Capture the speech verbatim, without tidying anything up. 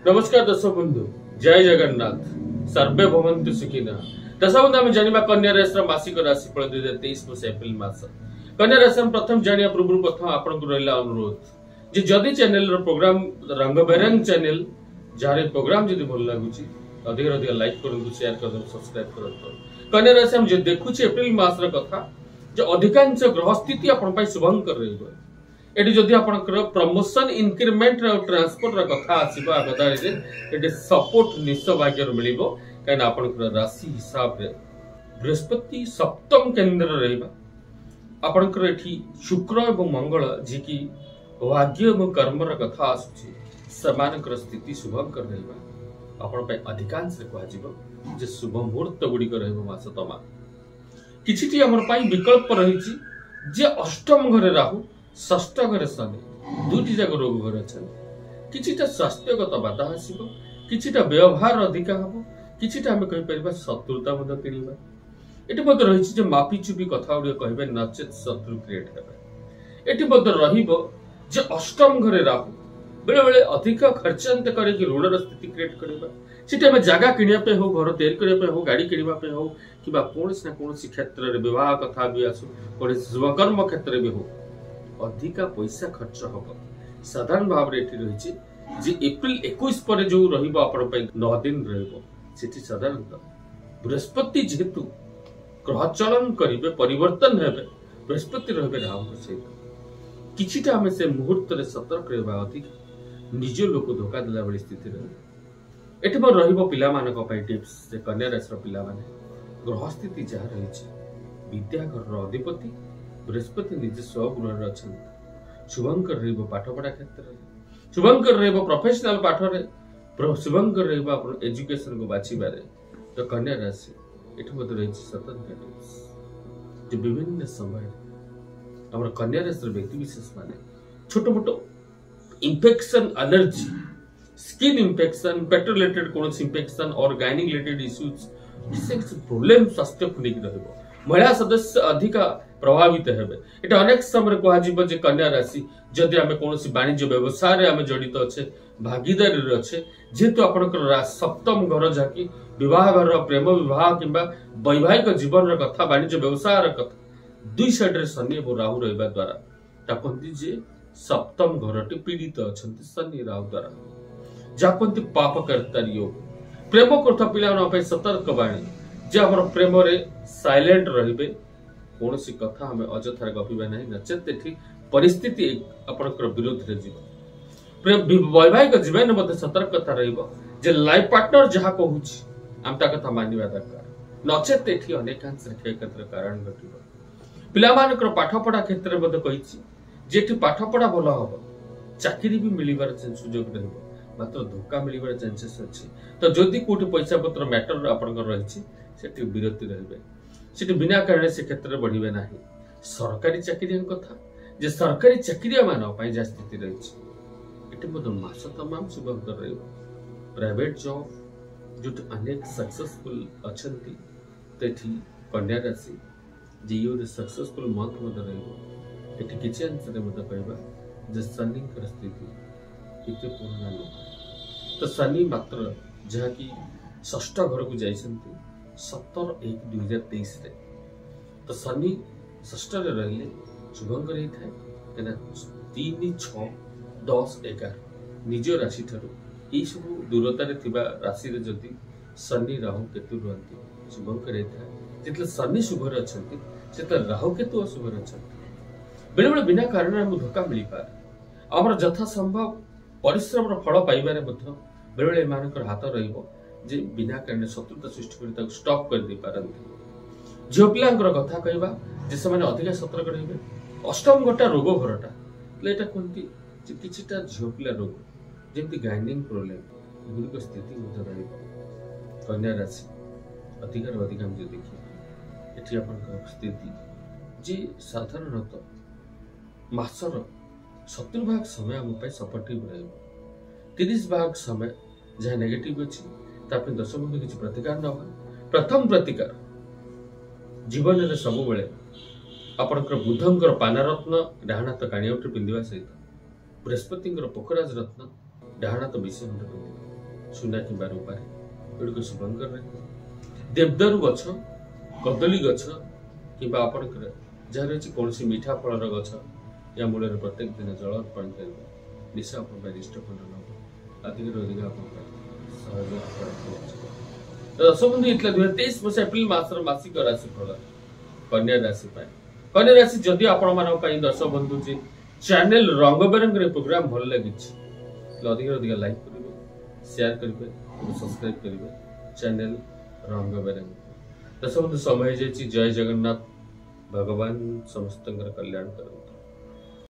नमस्कार दर्शक बंधु, जय जगन्नाथ। सर्वे भवन्तु सुखिनः। दर्शक बंधु, आम जानिबा कन्या राशि मासिक राशिफल दुई हजार तेईस मसीहा एप्रिल मास। कन्या राशि प्रथम जानिया पूर्व प्रथम आपन को रहला अनुरोध जे जदि चैनल रो प्रोग्राम रंग बेरंग चैनल जारे प्रोग्राम जदि भल लागुची अधिक अधिक लाइक करंतु, शेयर करंतु, सब्सक्राइब करंतु। कन्या राशि हम जे देखुची एप्रिल मास रो कथा जे अधिकांश ग्रह स्थिति आपन पई शुभंकर रहइबो। एटी जदि आपनकर प्रमोशन इंक्रीमेंट रो ट्रांसफर रो कथा आसीबो आगदारी रे एटी सपोर्ट निश्चय भाग्य रो मिलिबो। कान आपनकर राशि हिसाब रे बृहस्पति सप्तम केंद्र रहइबा। आपनकर एठी शुक्र एवं मंगल जी की भाग्य एवं कर्म रो कथा आसुची समानकर स्थिति शुभंकर रहइबा। आपन पई अधिकांश रे कहजिबो जे शुभ मुहूर्त गुडी को रहइबो मास तमा। किछिटी हमर पई विकल्प रहिची जे अष्टम घरे राहु, षष्ठ घरे शनि, दुटी जाक रोग घर अच्छा। किछिटा स्वास्थ्यगत बाधा आसीबो, किछिटा व्यवहार अधिका हबो, किछिटा हमें कहि परिबा शत्रुता मद किनिबा। एटी मद रहिछि जे मापी चुपी कथा उडे कहबे नचेत शत्रु क्रिएट हेबे। एटी मद रहिबो जे अष्टम घरे राहु बेले बेले अधिक खर्चांत करे कि ऋण स्थिति क्रिएट करबा। सिटे में जगह किनिया पे हो, घर तैयार करिया पे हो, गाड़ी किनिबा पे हो, किबा कोनस ना कोनस क्षेत्र रे विवाह कथा भी आसु, कोनस शुभकर्म क्षेत्र भी हो, अधिका पैसा खर्च हब। साधारण भाव रे एठी रहिछि जे एप्रिल इक्कीस पर जो रहिबो आपन पे नौ दिन रहिबो। सेठी साधारणतः बृहस्पति जेतु ग्रह चलन करिवे, परिवर्तन हेबे, बृहस्पति रहबे राहु के सहित। किछिटा हमें से मुहूर्त रे सतर्क रहबा अधिक निज लोक धोखा देला बली स्थिति रे। एठी पर रहिबो पिला मानक पई टिप्स जे कन्या राशि रो पिला माने ग्रह स्थिति जा रहिछि। विद्या घर रो अधिपति बृहस्पति निज स्वगृह रे अछन। शुभंकर रहइबो पाठ पढ़ा क्षेत्र रे, शुभंकर रहइबो प्रोफेशनल पाठ रे, शुभंकर रहइबो अपन एजुकेशन को बाछिबा रे। तो कन्या राशि एठी मत रहिछि स्वतंत्र टिप्स जे विभिन्न समय हमर कन्या राशि व्यक्ति विशेष माने छोट मोटो इन्फेक्शन, एलर्जी, स्किन इन्फेक्शन, पेट रिलेटेड कोन इन्फेक्शन और गायनिक रिलेटेड इश्यूज, इससे प्रॉब्लम स्वास्थ्य को लेकर रहइबो। महिला सदस्य अधिक प्रभावित हेबे। एटा अनेक समय कहा जिवो जे कन्या राशि जदि हमें कोनोसी वाणिज्य व्यवसाय रे हमें जड़ित अच्छे, भागीदारी रे अच्छे, जेतु आपनकर सप्तम घर जाकी विवाह घर, प्रेम विवाह किंबा वैवाहिक जीवन रे कथा, वाणिज्य व्यवसाय रे कथा, दुई साइड रे शनि और राहु रहइबा द्वारा ताकंती जे सप्तम घरटी पीड़ित अछंती शनि राहु द्वारा जाकंती पाप कर्तारी योग। प्रेम करता पिला न पे सतर्क बाणी जे हमर प्रेम रे साइलेंट रहिबे, कोनोसी कथा हमें अजथार गपिबा नहीं, नचेत एठी परिस्थिति आपनकर विरोध रे जीव। प्रेम वैवाहिक जीवन मध्ये सतर्कता रहिबो जे लाइफ पार्टनर जहा कहूछि आमता कथा मानिबा दरकार, नचेत एठी अनेकांश क्षयक्षतिर कारण घटिबो। पिला मानकर पाठ पढ़ा क्षेत्र मध्ये कहिछि जेठी पाठ पढ़ा भलो हबो, चाकरी भी मिलिबार सुयोग रहइबो, मात्र धोखा मिलिबार चांसेस अछि। तो जदि कोठी पैसा पत्र मैटर आपनकर रहिछि सेठी विरति रहइबे, सेठी बिना कारण से क्षेत्र बढ़िबे नाही। सरकारी चाकरी कथा जे सरकारी चाकरी मानव पई जा स्थिति रहिछि एठी मद मास तमाम शुभंकर रहइबो। प्राइवेट जॉब जो अनेक सक्सेसफुल अछंती तेठी कन्या राशि जे यो सक्सेसफुल मंथ मद रहइबो। एठी किछि अंश रे मद कहबा जे शनि कर स्थिति इते पूर्ण न। तो शनि मात्र जहा की षष्ठ घर को जाइसंती सत्रह एक दुई हजार तेईस रे। तो शनि षष्ठ रे रहले शुभंकर ही थाए एना तीन छह दस एगार निज राशि ठारू ई सब दूरता रे थिबा राशि रे जति शनि राहु केतु रहंती शुभंकर ही थाए। जेतले शनि शुभ रे अछंती सेतले राहु केतु अशुभ रे अछंती। बेले बेले बिना कारण हम धोखा मिली पार। हमर यथा संभव परिश्रम रो फल पाइबारे मध्य बेले बेले मानकर हाथ रहिबो जे बिना कारण शत्रुता सृष्टि करि ताको स्टॉप कर दे पारंती। झियो पिलांकर कथा कहबा जे से माने अधिक सतर्क रहिबे। अष्टम गोटा रोग घरटा लेटा कोनती जे किछिटा झियो पिला रोग जेमति गायनिंग प्रॉब्लम गुडी को स्थिति मध्य रहिबो। कन्या राशि अधिकार अधिक हम जे देखि एठी आपन स्थिति जे साधारणतः मासर सत्तर भाग समय हम पे सपोर्टिव रहिबो। तीस भाग समय जहा नेगेटिव अछि तापे दस बंधु किछि प्रतिकार न। प्रथम प्रतिकार जीवन रे सब बेले आपनकर बुधंकर पानारत्न डाहानात कानियाउटी पिंदिबा सहित बृहस्पतिंकर पोखराज रत्न डाहानात विषय पिंदिबा सुना कि रूपारे एगुड़ सेवन कर देवदारू गछ कदली गछ कि आपण जहाँ रही कौन मीठा फल गछ या मूल प्रत्येक दिन जल अर्पण करेंगे निशा इष्टखंड नब अधिक अधिक दर्शक बंधु दुई हजार तेईस मसीह एप्रिल मासर मासिक राशि फल कन्या राशि कन्या राशि जदि आपण मान दर्शक बंधु जी चैनल रंग बेरंग प्रोग्राम भल लगी अधिक अधिक लाइक करेंगे शेयर करेंगे सब्सक्राइब करेंगे चैनल रंग बेरंग दर्शक बंधु समय जय जगन्नाथ भगवान समस्त कल्याण करेंगे।